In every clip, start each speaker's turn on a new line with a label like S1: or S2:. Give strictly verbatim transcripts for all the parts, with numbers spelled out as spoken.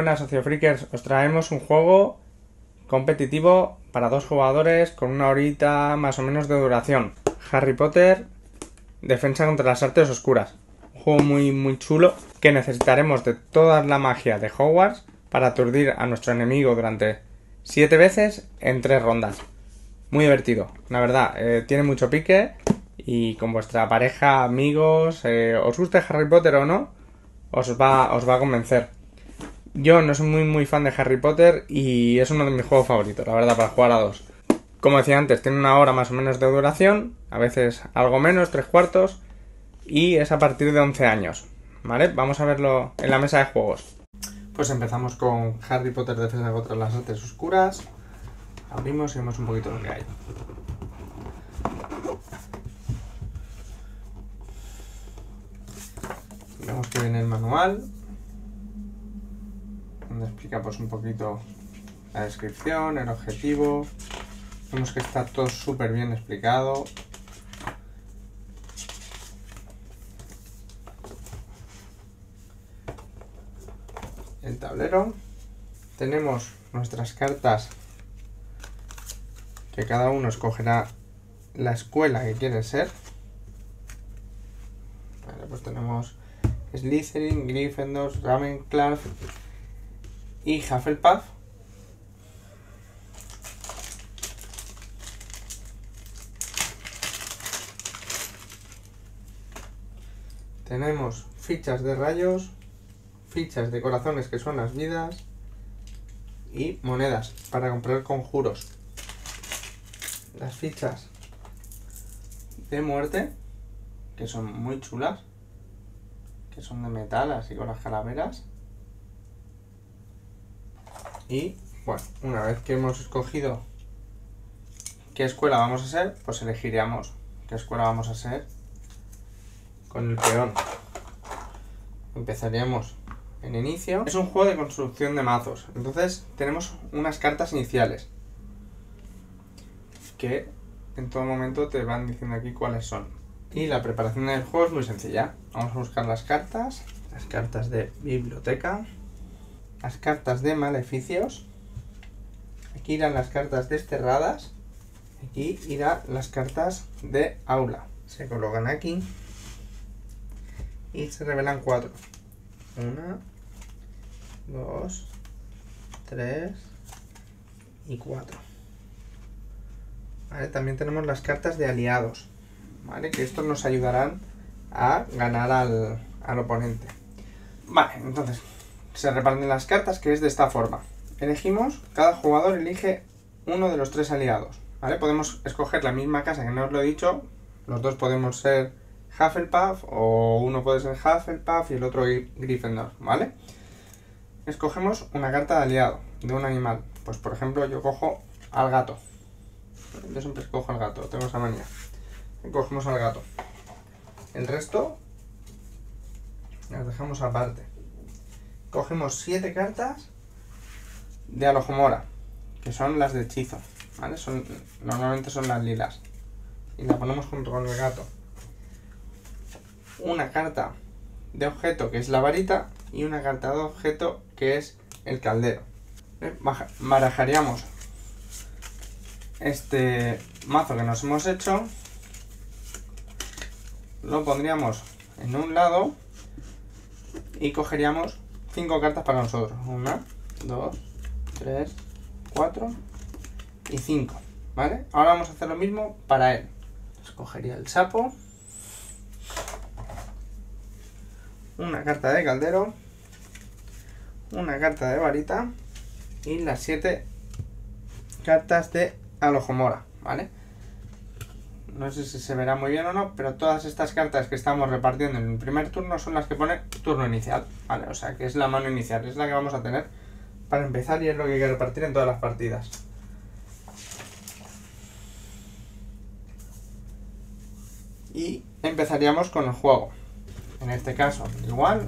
S1: Buenas sociofreakers, os traemos un juego competitivo para dos jugadores con una horita más o menos de duración. Harry Potter, Defensa contra las Artes Oscuras. Un juego muy muy chulo que necesitaremos de toda la magia de Hogwarts para aturdir a nuestro enemigo durante siete veces en tres rondas. Muy divertido, la verdad, eh, tiene mucho pique y con vuestra pareja, amigos, eh, os guste Harry Potter o no, os va, os va a convencer. Yo no soy muy muy fan de Harry Potter y es uno de mis juegos favoritos, la verdad, para jugar a dos. Como decía antes, tiene una hora más o menos de duración, a veces algo menos, tres cuartos, y es a partir de once años, ¿vale? Vamos a verlo en la mesa de juegos. Pues empezamos con Harry Potter Defensa contra las Artes Oscuras. Abrimos y vemos un poquito lo que hay. Vemos que viene el manual, donde explica pues un poquito la descripción, el objetivo. Vemos que está todo súper bien explicado. El tablero. Tenemos nuestras cartas, que cada uno escogerá la escuela que quiere ser. Vale, pues tenemos Slytherin, Gryffindor, Ravenclaw y Hufflepuff. Tenemos fichas de rayos, fichas de corazones, que son las vidas, y monedas para comprar conjuros. Las fichas de muerte, que son muy chulas, que son de metal, así con las calaveras. Y bueno, una vez que hemos escogido qué escuela vamos a ser, pues elegiríamos qué escuela vamos a ser con el peón. Empezaríamos en inicio. Es un juego de construcción de mazos, entonces tenemos unas cartas iniciales que en todo momento te van diciendo aquí cuáles son. Y la preparación del juego es muy sencilla. Vamos a buscar las cartas, las cartas de biblioteca, las cartas de maleficios. Aquí irán las cartas desterradas. Aquí irán las cartas de aula. Se colocan aquí y se revelan cuatro. Una, dos, tres y cuatro. Vale, también tenemos las cartas de aliados, ¿vale? Que estos nos ayudarán a ganar al, al oponente. Vale, entonces se reparten las cartas, que es de esta forma. Elegimos, cada jugador elige uno de los tres aliados, ¿vale? Podemos escoger la misma casa, que no os lo he dicho. Los dos podemos ser Hufflepuff, o uno puede ser Hufflepuff y el otro Gryffindor, ¿vale? Escogemos una carta de aliado, de un animal. Pues por ejemplo yo cojo al gato. Yo siempre escojo al gato, tengo esa manía. Cogemos al gato. El resto las dejamos aparte. Cogemos siete cartas de Alohomora, que son las de hechizo, ¿vale? Son, normalmente son las lilas. Y la ponemos junto con el gato. Una carta de objeto, que es la varita, y una carta de objeto, que es el caldero. Barajaríamos este mazo que nos hemos hecho, lo pondríamos en un lado y cogeríamos cinco cartas para nosotros. Una, dos, tres, cuatro y cinco, ¿vale? Ahora vamos a hacer lo mismo para él. Escogería el sapo, una carta de caldero, una carta de varita y las siete cartas de Alohomora, ¿vale? No sé si se verá muy bien o no, pero todas estas cartas que estamos repartiendo en el primer turno son las que pone turno inicial, ¿vale? O sea, que es la mano inicial, es la que vamos a tener para empezar y es lo que hay que repartir en todas las partidas. Y empezaríamos con el juego. En este caso, igual.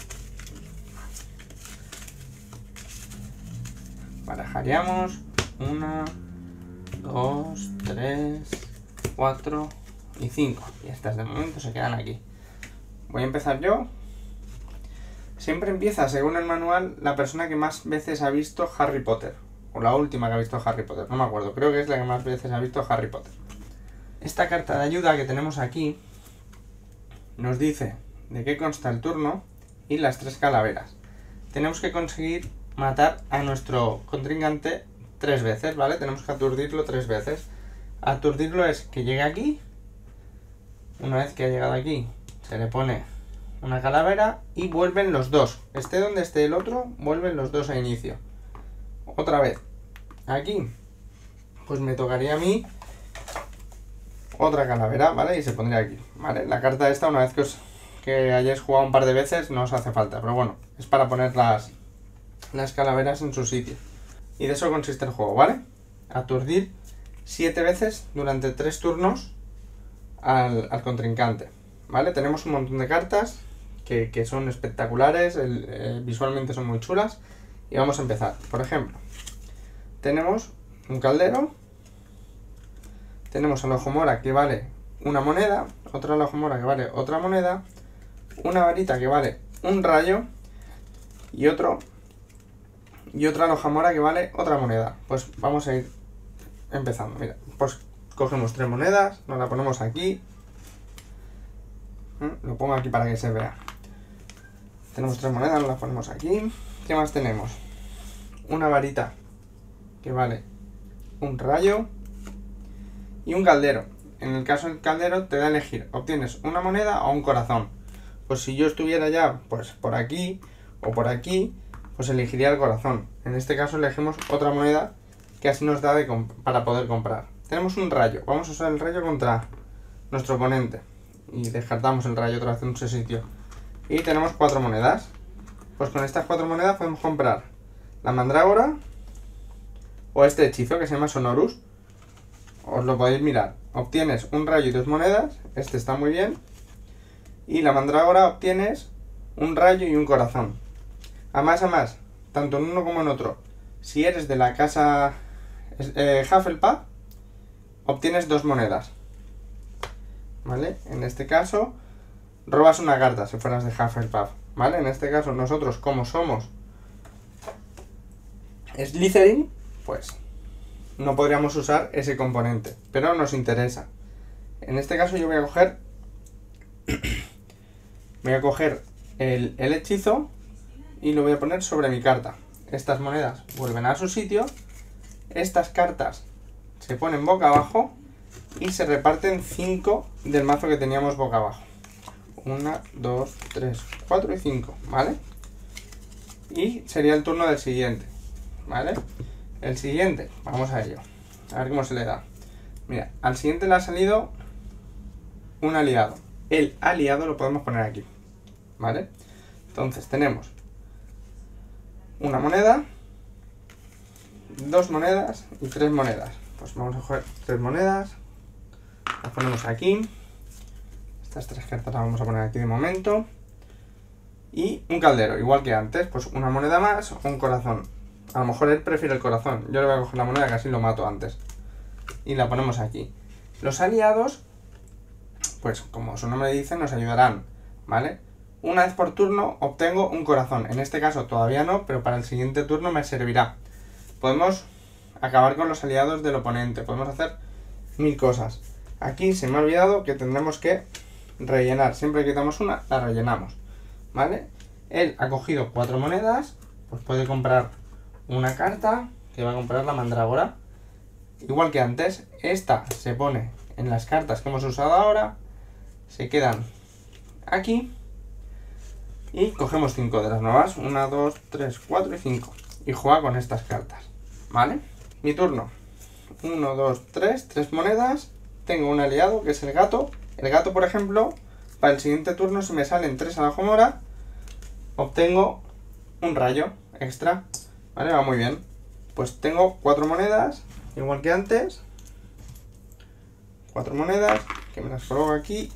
S1: Barajaríamos una, dos, tres, cuatro y cinco. Y estas de momento se quedan aquí. Voy a empezar yo Siempre empieza, según el manual, la persona que más veces ha visto Harry Potter. O la última que ha visto Harry Potter, no me acuerdo. Creo que es la que más veces ha visto Harry Potter. Esta carta de ayuda que tenemos aquí nos dice de qué consta el turno y las tres calaveras. Tenemos que conseguir matar a nuestro contrincante tres veces, ¿vale? Tenemos que aturdirlo tres veces. Aturdirlo es que llegue aquí. Una vez que ha llegado aquí, se le pone una calavera y vuelven los dos. Esté donde esté el otro, vuelven los dos a inicio. Otra vez. Aquí, pues me tocaría a mí otra calavera, ¿vale? Y se pondría aquí, ¿vale? La carta esta, una vez que, os, que hayáis jugado un par de veces, no os hace falta. Pero bueno, es para poner las, las calaveras en su sitio. Y de eso consiste el juego, ¿vale? Aturdir siete veces durante tres turnos al, al contrincante, ¿vale? Tenemos un montón de cartas que, que son espectaculares, el, eh, visualmente son muy chulas. Y vamos a empezar. Por ejemplo, tenemos un caldero. Tenemos el ojo mora que vale una moneda, otro ojo mora que vale otra moneda, una varita que vale un rayo y otro y otra hoja mora que vale otra moneda. Pues vamos a ir empezando. Mira, pues cogemos tres monedas, nos la ponemos aquí. ¿Mm? Lo pongo aquí para que se vea. Tenemos tres monedas, nos las ponemos aquí. ¿Qué más tenemos? Una varita que vale un rayo y un caldero. En el caso del caldero te da a elegir, obtienes una moneda o un corazón. Pues si yo estuviera ya pues por aquí o por aquí, pues elegiría el corazón. En este caso elegimos otra moneda que así nos da de para poder comprar. Tenemos un rayo, vamos a usar el rayo contra nuestro oponente y descartamos el rayo otra vez en su sitio. Y tenemos cuatro monedas. Pues con estas cuatro monedas podemos comprar la mandrágora o este hechizo que se llama Sonorus. Os lo podéis mirar. Obtienes un rayo y dos monedas. Este está muy bien. Y la mandrágora obtienes un rayo y un corazón. A más a más, tanto en uno como en otro. Si eres de la casa eh, Hufflepuff, obtienes dos monedas. ¿Vale? En este caso, robas una carta si fueras de Hufflepuff. ¿Vale? En este caso, nosotros como somos Slytherin, pues no podríamos usar ese componente, pero nos interesa. En este caso yo voy a coger voy a coger el, el hechizo y lo voy a poner sobre mi carta. Estas monedas vuelven a su sitio, estas cartas se ponen boca abajo y se reparten cinco del mazo que teníamos boca abajo. Una, dos, tres, cuatro y cinco, ¿vale? Y sería el turno del siguiente, ¿vale? El siguiente, vamos a ello. A ver cómo se le da. Mira, al siguiente le ha salido un aliado. El aliado lo podemos poner aquí, ¿vale? Entonces tenemos una moneda, dos monedas y tres monedas. Pues vamos a coger tres monedas, las ponemos aquí. Estas tres cartas las vamos a poner aquí de momento. Y un caldero, igual que antes, pues una moneda más o un corazón. A lo mejor él prefiere el corazón. Yo le voy a coger la moneda que así lo mato antes. Y la ponemos aquí. Los aliados, pues como su nombre dice, nos ayudarán, ¿vale? Una vez por turno obtengo un corazón. En este caso todavía no, pero para el siguiente turno me servirá. Podemos acabar con los aliados del oponente. Podemos hacer mil cosas. Aquí se me ha olvidado que tendremos que rellenar. Siempre que quitamos una, la rellenamos, ¿vale? Él ha cogido cuatro monedas, pues puede comprar una carta, que va a comprar la mandrágora. Igual que antes, esta se pone en las cartas que hemos usado ahora, se quedan aquí y cogemos cinco de las nuevas, una, dos, tres, cuatro y cinco, y juega con estas cartas, ¿vale? Mi turno, uno, dos, tres, tres monedas, tengo un aliado que es el gato. El gato, por ejemplo, para el siguiente turno, si me salen tres a la hoja mora, obtengo un rayo extra, ¿vale? Va muy bien. Pues tengo cuatro monedas, igual que antes. Cuatro monedas, que me las coloco aquí.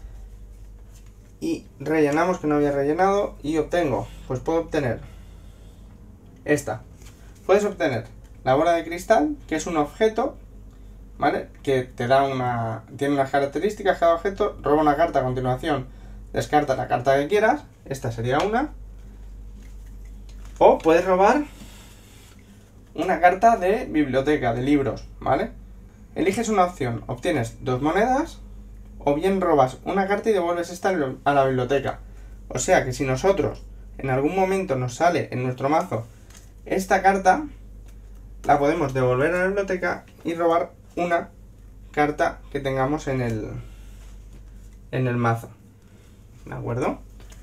S1: Y rellenamos, que no había rellenado, y obtengo, pues puedo obtener esta. Puedes obtener la bola de cristal, que es un objeto, ¿vale? Que te da una... tiene unas características cada objeto. Roba una carta a continuación, descarta la carta que quieras. Esta sería una. O puedes robar una carta de biblioteca, de libros, ¿vale? Eliges una opción, obtienes dos monedas, o bien robas una carta y devuelves esta a la biblioteca. O sea que si nosotros en algún momento nos sale en nuestro mazo esta carta, la podemos devolver a la biblioteca y robar una carta que tengamos en el, en el mazo. ¿De acuerdo?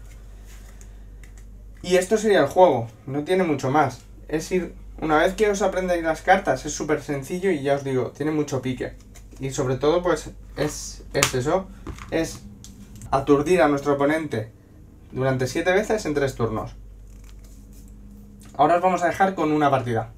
S1: Y esto sería el juego, no tiene mucho más. Es ir, una vez que os aprendáis las cartas, es súper sencillo y ya os digo, tiene mucho pique. Y sobre todo, pues, es, es eso, es aturdir a nuestro oponente durante siete veces en tres turnos. Ahora os vamos a dejar con una partida.